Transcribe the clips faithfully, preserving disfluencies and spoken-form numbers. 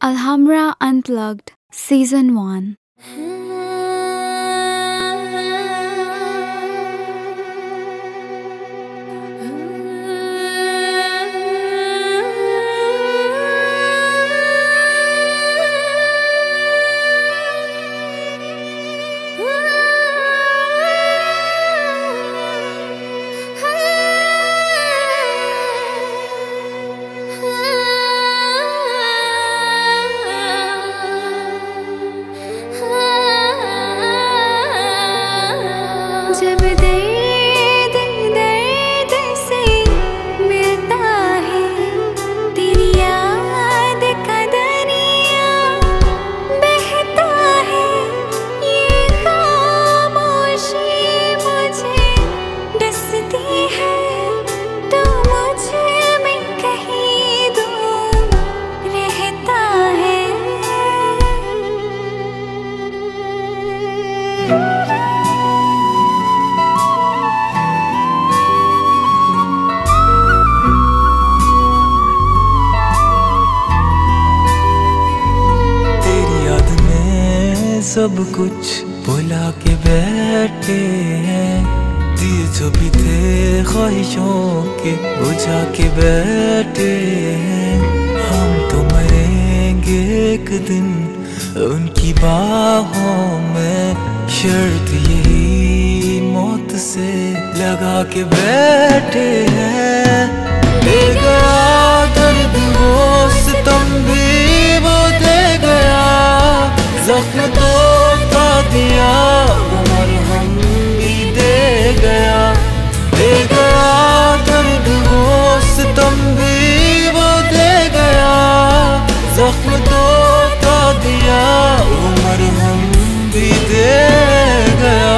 Alhamra Unplugged, Season one. जब दर्द दर्द से मिलता है तेरी याद का दरिया बहता है ये खामोशी मुझे डसती है तो मुझे में कहीं दूर रहता है। सब कुछ भुला के बैठे हैं, दिए जो भी थे ख्वाहिशों के बुझा के बैठे हैं। हम तो मरेंगे एक दिन उनकी बाहों में, शर्त यही मौत से लगा के बैठे हैं। दे गया दर्द वो सितम भी वो दे गया, जख्म तो का दिया उमर हम भी दे गया। दे गया दर्द वो सितम भी वो दे गया, जख्म तो का दिया उमर हम भी दे गया।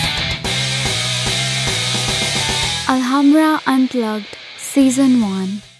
Alhamra Unplugged, Season one.